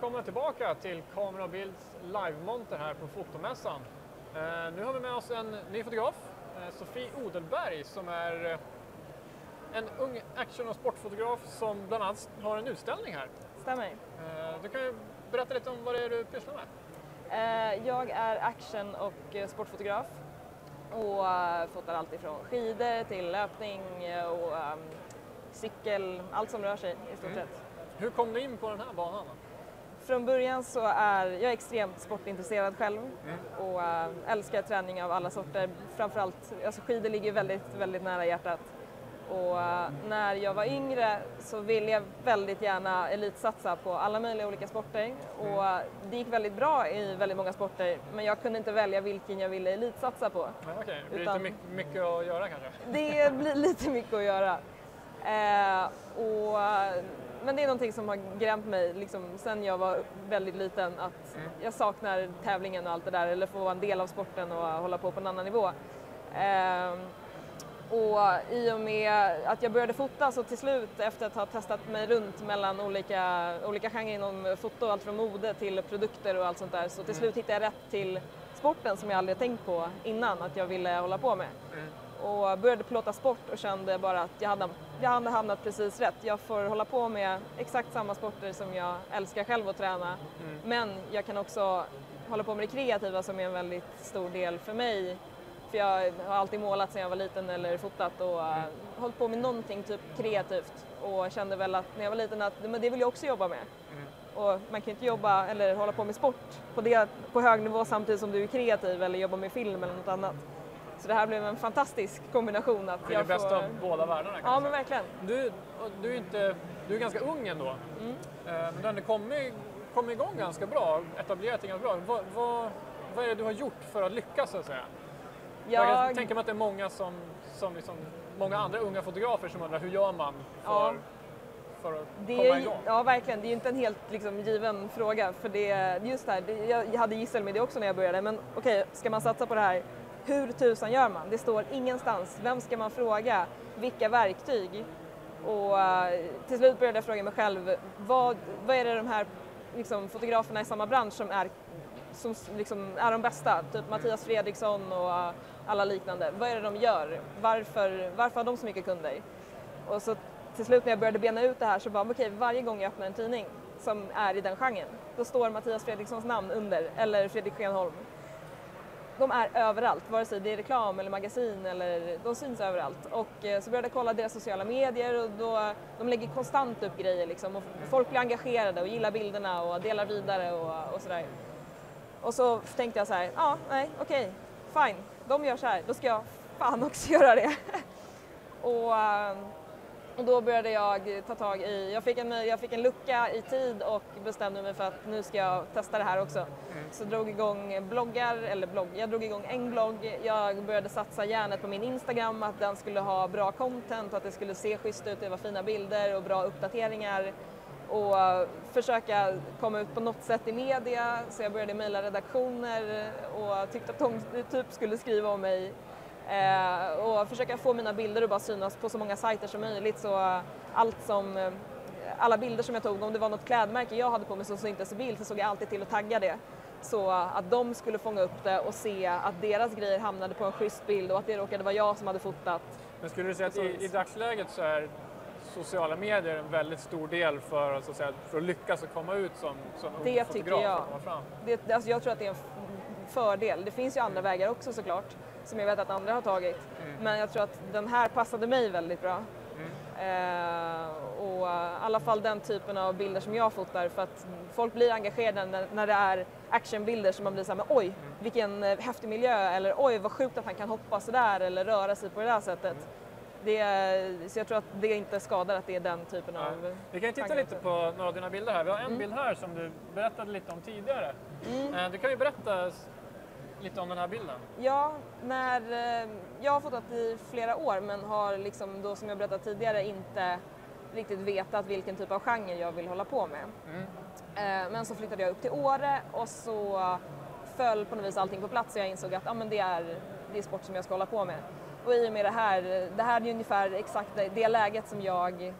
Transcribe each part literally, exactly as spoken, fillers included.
välkomna tillbaka till Kamera och Bilds live-monter här på Fotomässan. Eh, nu har vi med oss en ny fotograf, eh, Sofie Odelberg, som är eh, en ung action- och sportfotograf som bland annat har en utställning här. Stämmer. Eh, du kan ju berätta lite om vad det är du pysslar med. Eh, jag är action- och eh, sportfotograf och eh, fotar allt ifrån skidor till löpning och eh, cykel, allt som rör sig i stort Mm. sett. Hur kom du in på den här banan då? Från början så är jag extremt sportintresserad själv Mm. och äh, älskar träning av alla sorter. Framförallt, alltså skidor ligger väldigt, väldigt nära hjärtat. Och äh, när jag var yngre så ville jag väldigt gärna elitsatsa på alla möjliga olika sporter. Mm. Och äh, det gick väldigt bra i väldigt många sporter, men jag kunde inte välja vilken jag ville elitsatsa på. Ja, okej, det blir Utan- lite my- mycket att göra kanske? Det blir lite mycket att göra. Eh, och, men det är någonting som har grämt mig liksom, sen jag var väldigt liten, att Mm. jag saknar tävlingen och allt det där, eller få vara en del av sporten och hålla på på en annan nivå. Eh, och i och med att jag började fota så till slut, efter att ha testat mig runt mellan olika, olika genrer inom foto, allt från mode till produkter och allt sånt där, så till slut hittade jag rätt till sporten som jag aldrig tänkt på innan att jag ville hålla på med. Mm. Och började plåta sport och kände bara att jag hade, jag hade hamnat precis rätt. Jag får hålla på med exakt samma sporter som jag älskar själv att träna. Mm. Men jag kan också hålla på med det kreativa som är en väldigt stor del för mig. För jag har alltid målat sedan jag var liten eller fotat och mm. hållit på med någonting typ kreativt. Och kände väl att när jag var liten att men det vill jag också jobba med. Mm. Och man kan inte jobba eller hålla på med sport på, det, på hög nivå samtidigt som du är kreativ eller jobbar med film eller något annat. Så det här blev en fantastisk kombination. Att Det är jag det bästa får... av båda världarna kan Ja, man men säga. verkligen. Du, du, är inte, du är ganska ung ändå, Mm. eh, men du har kommit, kommit igång ganska bra, etablerat dig ganska bra. Vad, vad, vad är det du har gjort för att lyckas så att säga? Jag kan Jag, tänka mig att det är många, som, som liksom, många andra unga fotografer som undrar hur gör man för, Ja. för att det komma är, igång? ja, verkligen. Det är ju inte en helt liksom, given fråga. För det, just det här, det, jag, jag hade gissel med det också när jag började. Men okej, ska man satsa på det här? Hur tusan gör man? Det står ingenstans. Vem ska man fråga? Vilka verktyg? Och uh, till slut började jag fråga mig själv, vad, vad är det de här liksom, fotograferna i samma bransch som är, som, liksom, är de bästa? Typ Mattias Fredriksson och uh, alla liknande. Vad är det de gör? Varför, varför har de så mycket kunder? Och så till slut när jag började bena ut det här så var okej, varje gång jag öppnar en tidning som är i den genren, då står Mattias Fredrikssons namn under, eller Fredrik Schenholm. De är överallt, vare sig det är reklam eller magasin, eller de syns överallt. Och eh, så började jag kolla deras sociala medier och då, de lägger konstant upp grejer liksom, och folk blir engagerade och gillar bilderna och delar vidare och, och sådär. Och så tänkte jag så här, ja, nej, okej, fine, de gör så här, då ska jag fan också göra det. och, eh, och då började jag ta tag i, jag fick, en, jag fick en lucka i tid och bestämde mig för att nu ska jag testa det här också. Mm. Så drog igång bloggar, eller blogg, jag drog igång en blogg, jag började satsa järnet på min Instagram, att den skulle ha bra content, att det skulle se schysst ut, det var fina bilder och bra uppdateringar. Och försöka komma ut på något sätt i media, så jag började mejla redaktioner och tyckte att de typ skulle skriva om mig. Eh, och försöka få mina bilder att bara synas på så många sajter som möjligt, så allt som, alla bilder som jag tog, om det var något klädmärke jag hade på mig som syntes i bild, så såg jag alltid till att tagga det. Så att de skulle fånga upp det och se att deras grejer hamnade på en schysst bild och att det råkade vara jag som hade fotat. Men skulle du säga att i, i dagsläget så är sociala medier en väldigt stor del för, så att säga, för att lyckas och komma ut som, som ung Det fotograf tycker jag. och komma fram? Det, alltså jag tror att det är en fördel. Det finns ju andra vägar också såklart, som jag vet att andra har tagit. Mm. Men jag tror att den här passade mig väldigt bra. Mm. Eh, och i alla fall den typen av bilder som jag fotar, för att folk blir engagerade när, när det är actionbilder som man blir så här, men oj, vilken eh, häftig miljö, eller oj vad sjukt att han kan hoppa så där eller röra sig på det där sättet. Det, så jag tror att det inte skadar att det är den typen Ja. av... Vi kan ju titta tankar. lite på några av dina bilder här. Vi har en Mm. bild här som du berättade lite om tidigare. Mm. Eh, Du kan ju berätta s- lite om den här bilden. Ja, när, eh, jag har fotat i flera år, men har liksom då, som jag berättade tidigare, inte riktigt vetat vilken typ av genre jag vill hålla på med. Mm. Eh, men så flyttade jag upp till Åre och så föll på något vis allting på plats och jag insåg att ah, men det, är, det är sport som jag ska hålla på med. Och i och med det här, det här är ungefär exakt det, det läget som jag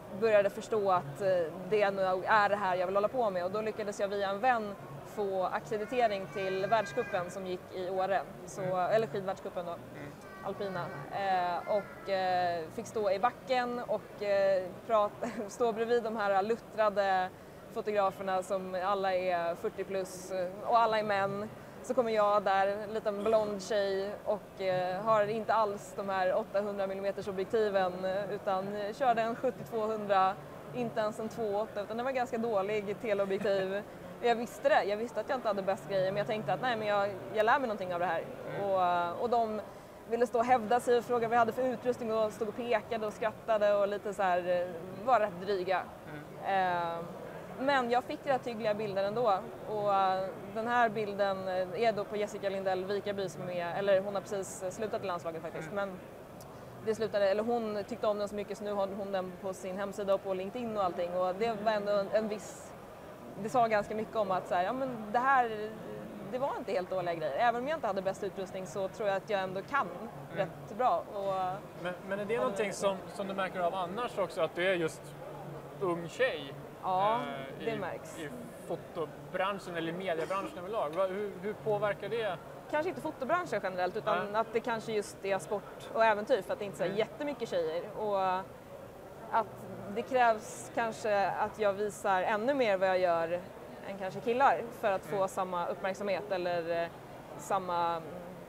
började förstå att eh, det nog är det här jag vill hålla på med, och då lyckades jag via en vän få akkreditering till världscupen som gick i Åre, så, eller skidvärldscupen då, mm. alpina, eh, och eh, fick stå i backen och eh, prata, stå bredvid de här luttrade fotograferna som alla är fyrtio plus och alla är män. Så kommer jag där, en liten blond tjej, och eh, har inte alls de här åttahundra millimeter objektiven utan körde en sjuttio tvåhundra, inte ens en två åtta, utan det var ganska dålig teleobjektiv. Jag visste det, jag visste att jag inte hade bäst grejer, men jag tänkte att nej, men jag, jag lär mig någonting av det här. Mm. Och, och de ville stå och hävda sig och fråga vad vi hade för utrustning och stod och pekade och skrattade och lite så här, var rätt dryga. Mm. Eh, men jag fick rätt hyggliga bilder ändå, och den här bilden är då på Jessica Lindell Vikaby som är med, eller hon har precis slutat i landslaget faktiskt, mm. men det slutade, eller hon tyckte om den så mycket så nu har hon den på sin hemsida och på LinkedIn och allting, och det var ändå en, en viss, det sa ganska mycket om att så här, ja, men det här, det var inte helt dåliga grejer. Även om jag inte hade bäst utrustning så tror jag att jag ändå kan mm. rätt bra. Och, men, men är det någonting som, som du märker av annars också, att du är just ung tjej? Ja, eh, det i, märks. I fotobranschen eller mediebranschen överlag. Hur, hur påverkar det? Kanske inte fotobranschen generellt, utan mm. att det kanske just är sport och äventyr, för att det inte är så mm. jättemycket tjejer. Och att det krävs kanske att jag visar ännu mer vad jag gör än kanske killar för att få mm. samma uppmärksamhet eller eh, samma,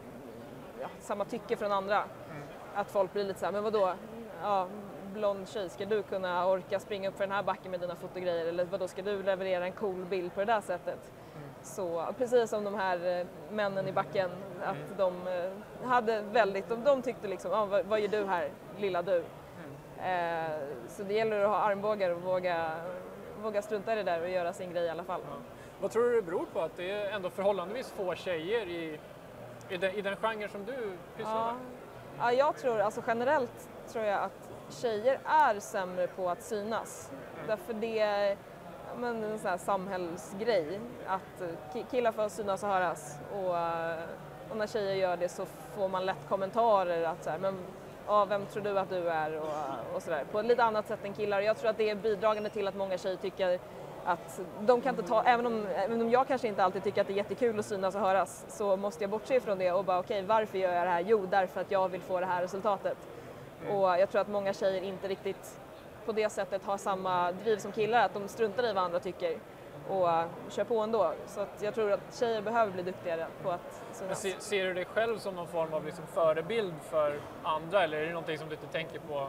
ja, samma tycke från andra. Mm. Att folk blir lite så här, men vadå? Ja, blond tjej, ska du kunna orka springa upp för den här backen med dina fotogrejer, eller vadå, ska du leverera en cool bild på det där sättet? Mm. Så precis som de här männen i backen, att mm. de hade väldigt, de, de tyckte liksom, ah, vad, vad gör du här, lilla du? Mm. Eh, så det gäller att ha armbågar och våga, våga strunta i det där och göra sin grej i alla fall. Ja. Vad tror du det beror på att det är ändå förhållandevis få tjejer i, i, den, i den genre som du pysslar ja. med? Ja, jag tror, alltså generellt tror jag att tjejer är sämre på att synas. Mm. Därför det är men, en sån här samhällsgrej. Att killar får synas och höras. Och, och när tjejer gör det så får man lätt kommentarer att så här, men ja, vem tror du att du är? Och, och sådär. På ett lite annat sätt än killar. Jag tror att det är bidragande till att många tjejer tycker att de kan inte ta, även om, även om jag kanske inte alltid tycker att det är jättekul att synas och höras, så måste jag bortse ifrån det och bara okej, okay, varför gör jag det här? Jo, därför att jag vill få det här resultatet. Mm. Och jag tror att många tjejer inte riktigt på det sättet har samma driv som killar, att de struntar i vad andra tycker och uh, kör på ändå. Så att jag tror att tjejer behöver bli duktigare på att synas. Men ser, ser du dig själv som någon form av liksom förebild för andra, eller är det någonting som du inte tänker på?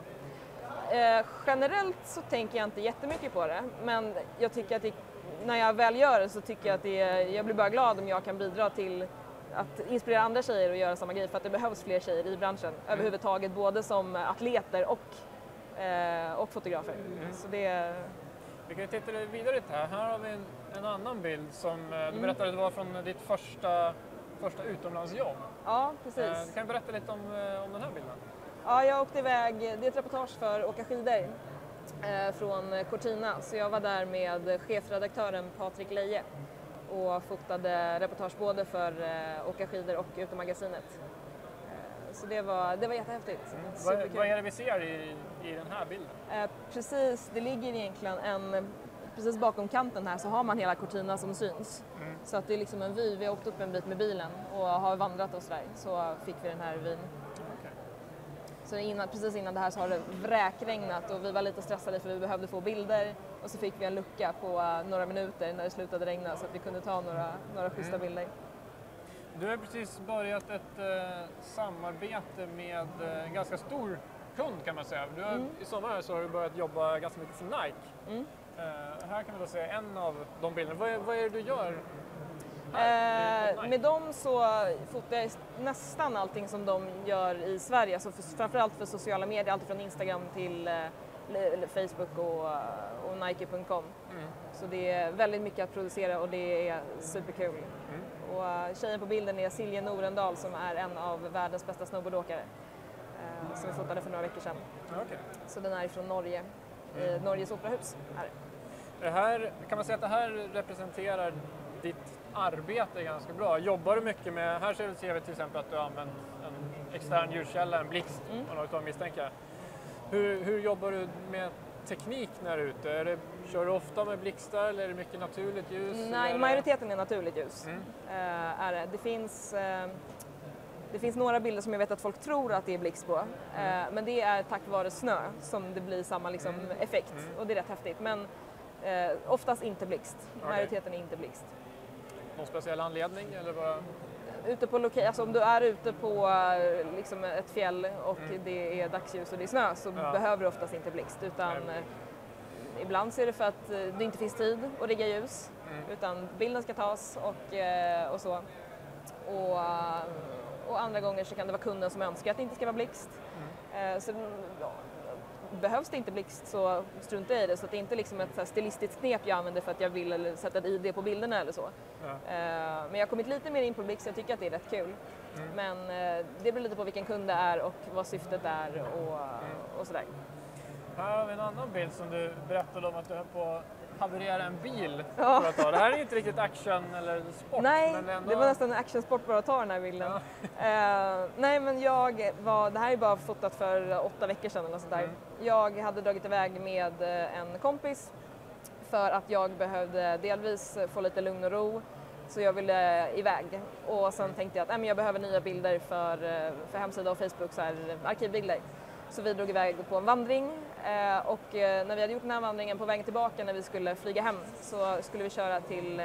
Eh, generellt så tänker jag inte jättemycket på det, men jag tycker att det, när jag väl gör det så tycker jag att det, jag blir bara glad om jag kan bidra till att inspirera andra tjejer att göra samma grej, för att det behövs fler tjejer i branschen mm. överhuvudtaget, både som atleter och, eh, och fotografer. Mm. Så det... Vi kan titta vidare lite här. Här har vi en, en annan bild som mm. du berättade var från ditt första, första utomlandsjobb. Ja, precis. Eh, kan du berätta lite om, om den här bilden? Ja, jag åkte iväg, det är ett reportage för Åka skidor eh, från Cortina, så jag var där med chefredaktören Patrik Leje och fotade reportage både för eh, Åka skidor och Utomagasinet. Eh, så det var, det var jättehäftigt. Mm. Vad, vad är det vi ser i, i den här bilden? Eh, precis, det ligger egentligen en, precis bakom kanten här så har man hela Cortina som syns. Mm. Så att det är liksom en vy, vi har åkt upp en bit med bilen och har vandrat och sådär, så fick vi den här vyn. Så innan, precis innan det här så har det vräkregnat och vi var lite stressade för vi behövde få bilder, och så fick vi en lucka på uh, några minuter när det slutade regna så att vi kunde ta några, några schyssta mm. bilder. Du har precis börjat ett uh, samarbete med uh, en ganska stor kund kan man säga. Du har, mm. I sommar så har du börjat jobba ganska mycket för Nike. Mm. Uh, här kan vi då se en av de bilderna. Vad, vad är det du gör? Eh, med dem så fotar jag nästan allting som de gör i Sverige, alltså för, framförallt för sociala medier, allt från Instagram till eh, Facebook och, och Nike punkt com. Mm. Så det är väldigt mycket att producera och det är superkul. Mm. Och uh, tjejen på bilden är Silje Norendal som är en av världens bästa snowboardåkare eh, som vi fotade för några veckor sedan. Okay. Så den är från Norge, mm. i Norges operahus. Här. Det här, kan man säga att det här representerar ditt arbete ganska bra? Jobbar du mycket med, här ser vi till exempel att du har använt en extern ljuskälla, en blixt, mm. och något av misstänka. Hur, hur jobbar du med teknik när du är ute? Är det, kör du ofta med blixtar eller är det mycket naturligt ljus? Nej, eller? majoriteten är naturligt ljus. Mm. Eh, är det. Det, finns, eh, det finns några bilder som jag vet att folk tror att det är blixt på. Mm. Eh, men det är tack vare snö som det blir samma liksom, Mm. effekt. Mm. Och det är rätt häftigt. Men eh, oftast inte blixt. Okay. Majoriteten är inte blixt. Någon speciell anledning? Eller bara... Ute på loka- alltså om du är ute på eh, liksom ett fjäll och Mm. det är dagsljus och det är snö så Ja. behöver du oftast inte blixt. Utan, Nej. eh, ibland så är det för att eh, det inte finns tid att rigga ljus. Mm. Utan bilden ska tas och, eh, och så. Och, eh, och andra gånger så kan det vara kunden som önskar att det inte ska vara blixt. Mm. Eh, så ja, behövs det inte blixt så strunta i det. Så att det är inte liksom ett så här stilistiskt knep jag använder för att jag vill eller sätta ett I D på bilderna eller så. Ja. Eh, men jag har kommit lite mer in på blixt, jag tycker att det är rätt kul. Mm. Men eh, det beror lite på vilken kund det är och vad syftet är och, och sådär. Här har vi en annan bild som du berättade om att du höll på att haverera en bil. Ja. För att ta. Det här är inte riktigt action eller sport. Nej, men ändå... det var nästan en actionsport bara att ta den här bilden. Ja. Eh, nej men jag var, det här är bara fotat för åtta veckor sedan eller sånt där. Mm. Jag hade dragit iväg med eh, en kompis för att jag behövde delvis få lite lugn och ro. Så jag ville iväg och sen tänkte jag att äh, men jag behöver nya bilder för, eh, för hemsida och Facebook, så här, arkivbilder. Så vi drog iväg på en vandring eh, och eh, när vi hade gjort den här vandringen på vägen tillbaka när vi skulle flyga hem så skulle vi köra till,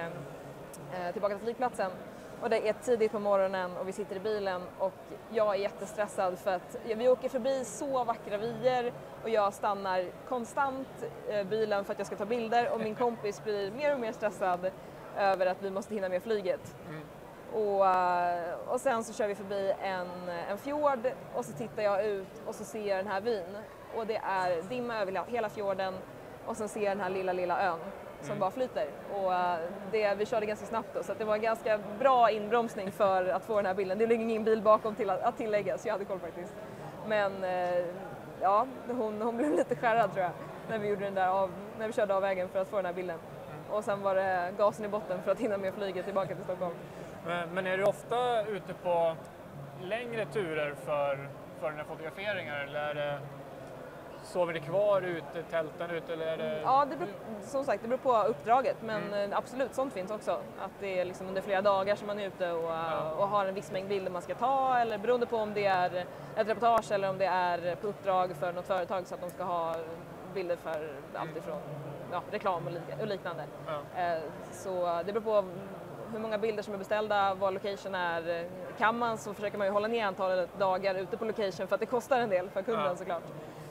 eh, tillbaka till flygplatsen. Och det är tidigt på morgonen och vi sitter i bilen och jag är jättestressad för att vi åker förbi så vackra vyer och jag stannar konstant eh, bilen för att jag ska ta bilder och min kompis blir mer och mer stressad över att vi måste hinna med flyget. Mm. Och, eh, och sen så kör vi förbi en, en fjord och så tittar jag ut och så ser jag den här vyn. Och det är dimma över hela fjorden och sen ser jag den här lilla, lilla ön som Mm. bara flyter. Och eh, det, vi körde ganska snabbt då, så att det var en ganska bra inbromsning för att få den här bilden. Det ligger ingen bil bakom till att, att tillägga, så jag hade koll faktiskt. Men eh, ja, hon, hon blev lite skärrad tror jag när vi, gjorde den där av, när vi körde av vägen för att få den här bilden. Och sen var det gasen i botten för att hinna med flyget tillbaka till Stockholm. Men, men är du ofta ute på längre turer för, för dina fotograferingar eller är det, sover ni kvar ute, tälten ute eller är det... Ja, det beror, som sagt det beror på uppdraget men Mm. eh, absolut sånt finns också. Att det är liksom under flera dagar som man är ute och, Ja. och har en viss mängd bilder man ska ta eller beroende på om det är ett reportage eller om det är på uppdrag för något företag så att de ska ha bilder för allt ifrån ja, reklam och, lik- och liknande. Ja. Eh, Så det beror på hur många bilder som är beställda, vad location är. Kan man så försöker man ju hålla ner antalet dagar ute på location för att det kostar en del för kunden Ja. såklart.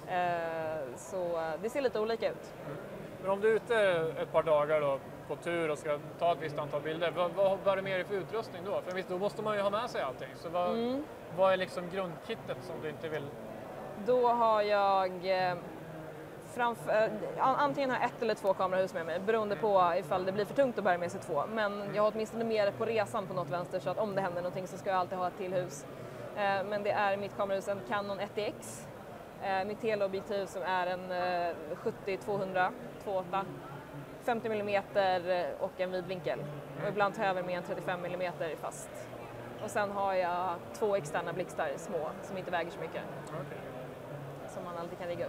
Eh, Så det ser lite olika ut. Men om du är ute ett par dagar då, på tur och ska ta ett visst antal bilder, vad, vad, vad är det med dig för utrustning då? För visst, då måste man ju ha med sig allting. Så vad, Mm. vad är liksom grundkittet som du inte vill... Då har jag eh, framför, eh, an- antingen har jag ett eller två kamerahus med mig beroende på ifall det blir för tungt att bära med sig två. Men jag har åtminstone med det på resan på något vänster så att om det händer någonting så ska jag alltid ha ett till hus. Eh, Men det är mitt kamerahus en Canon ett D X. Eh, Mitt teleobjektiv som är en eh, sjuttio tvåhundra två komma åtta. femtio millimeter och en vidvinkel. Och ibland tar jag över med en trettiofem millimeter fast. Och sen har jag två externa blixtar små som inte väger så mycket. Okay. Som man alltid kan rigga upp.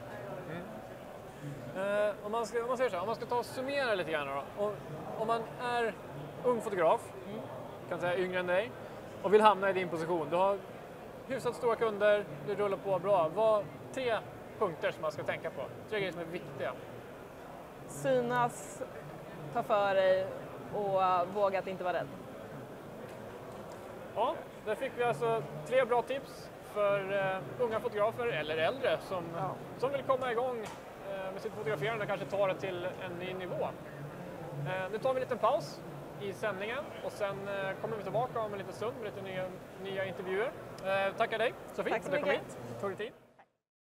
Eh, om, man ska, om man säger så här, om man ska ta och summera lite grann då. Om, om man är ung fotograf, Mm. kan säga yngre än dig, och vill hamna i din position. Du har hyfsat stora kunder, du rullar på bra. Vad tre punkter som man ska tänka på? Tre grejer som är viktiga. Synas, ta för dig och uh, våga att inte vara rädd. Ja, där fick vi alltså tre bra tips för uh, unga fotografer eller äldre som, Ja. som vill komma igång uh, med sitt fotograferande och kanske ta det till en ny nivå. Uh, nu tar vi en liten paus i sändningen och sen uh, kommer vi tillbaka om en liten stund med lite nya, nya intervjuer. Uh, tackar dig Sofie Tack så för att du kom mycket. hit. Tog dig tid.